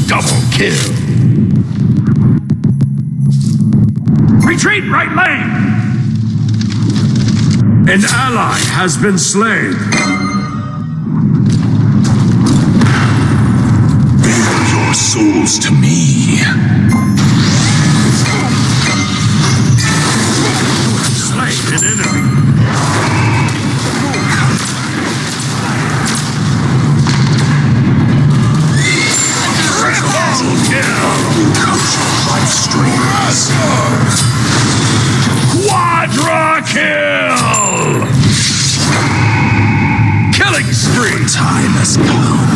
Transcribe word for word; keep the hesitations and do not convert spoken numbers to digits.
Double kill. Retreat, right lane! An ally has been slain. Bear your souls to me. Slain an enemy. Triple kill. Life streams. Quadra kill! Killing spree! Time has come.